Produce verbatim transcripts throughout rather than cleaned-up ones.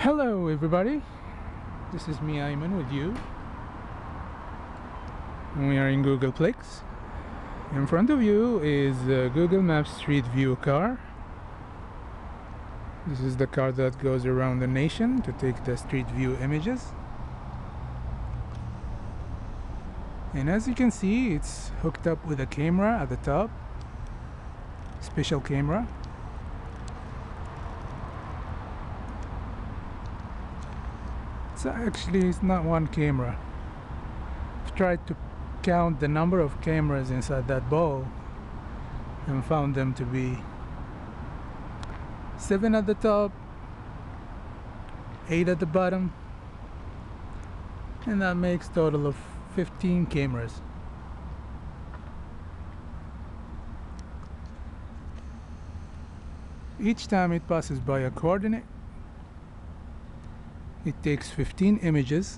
Hello everybody, this is me Ayman with you. We are in Googleplex. In front of you is a Google Maps Street View car. This is the car that goes around the nation to take the street view images. And as you can see, it's hooked up with a camera at the top, special camera. So actually it's not one camera. I've tried to count the number of cameras inside that ball and found them to be seven at the top, eight at the bottom, and that makes a total of fifteen cameras. Each time it passes by a coordinate, it takes fifteen images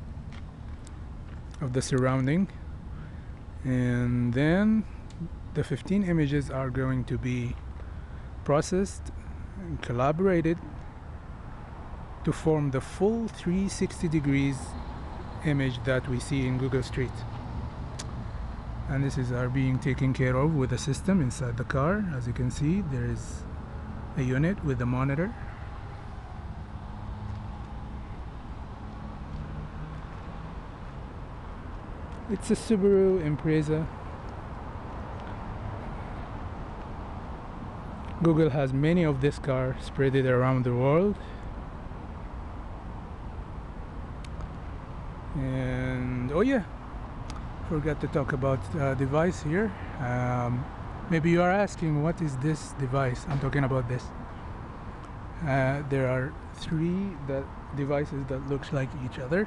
of the surrounding, and then the fifteen images are going to be processed and collaborated to form the full three hundred sixty degrees image that we see in Google Street. And this is are being taken care of with a system inside the car. As you can see, there is a unit with a monitor. It's a Subaru Impreza. Google has many of this car spread it around the world. And oh yeah, forgot to talk about uh, device here. Um, maybe you are asking, what is this device? I'm talking about this. Uh, there are three that devices that looks like each other.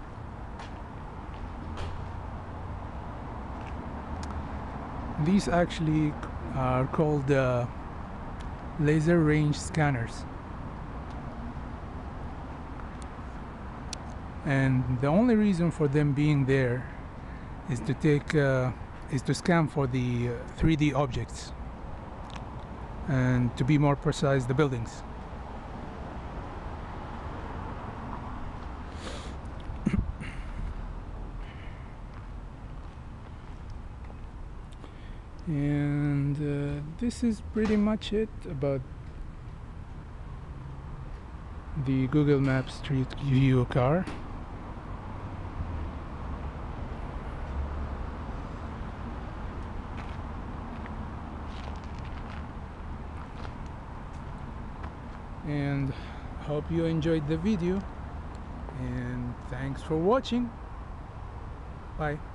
These actually are called uh, laser range scanners, and the only reason for them being there is to take uh, is to scan for the uh, three D objects, and to be more precise, the buildings. And uh, this is pretty much it about the Google Maps Street View car. And hope you enjoyed the video, and thanks for watching. Bye.